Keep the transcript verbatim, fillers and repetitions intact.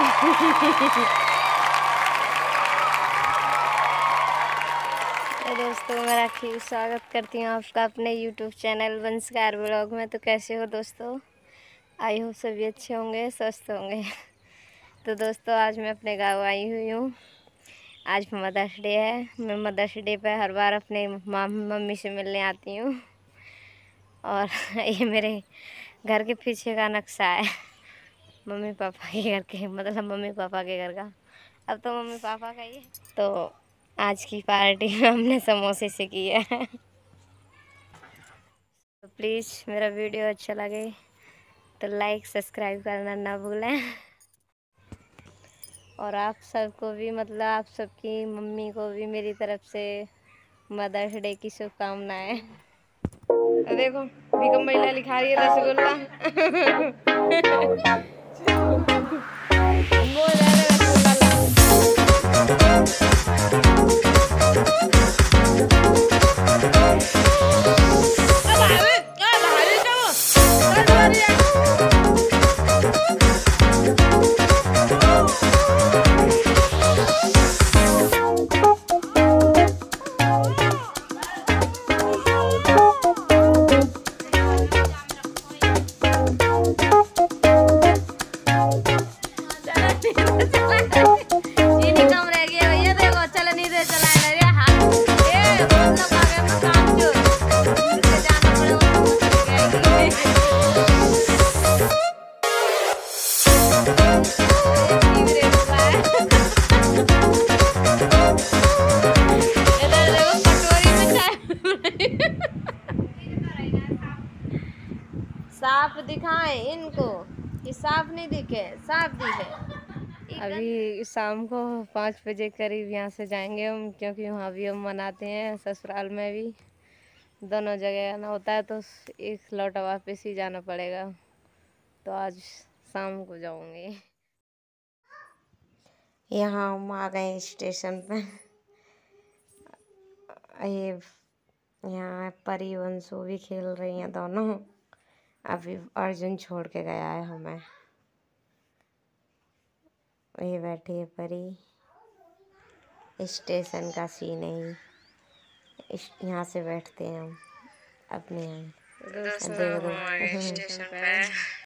तो दोस्तों मैं राखी स्वागत करती हूँ आपका अपने यूट्यूब चैनल वंशकार ब्लॉग में। तो कैसे हो दोस्तों? आई हो सभी अच्छे होंगे, स्वस्थ होंगे। तो दोस्तों आज मैं अपने गाँव आई हुई हूँ। आज मदर्स डे है। मैं मदर्स डे पे हर बार अपने मम्मी से मिलने आती हूँ। और ये मेरे घर के पीछे का नक्शा है, मम्मी पापा के घर के, मतलब मम्मी पापा के घर का। अब तो मम्मी पापा का ही है। तो आज की पार्टी हमने समोसे से की है। तो प्लीज़ मेरा वीडियो अच्छा लगे तो लाइक सब्सक्राइब करना ना भूलें। और आप सबको भी, मतलब आप सबकी मम्मी को भी मेरी तरफ से मदर्स डे की शुभकामनाएं। देखो विकम भैया लिखा रही है रसगुल्ला। वो जा रहे रसगुल्ला साफ दिखाएं इनको कि साफ नहीं दिखे, साफ दिखे। अभी शाम को पाँच बजे करीब यहाँ से जाएंगे हम, क्योंकि वहाँ भी हम मनाते हैं, ससुराल में भी, दोनों जगह आना होता है। तो एक लौटा वापस ही जाना पड़ेगा। तो आज शाम को जाऊंगी। यहाँ हम आ गए स्टेशन पे। ये यहाँ परी वंशु भी खेल रही हैं दोनों। अभी अर्जुन छोड़ के गया है हमें। ये बैठी है परी। स्टेशन का सीन है, यहाँ से बैठते हैं हम अपने यहाँ। देखो स्टेशन पे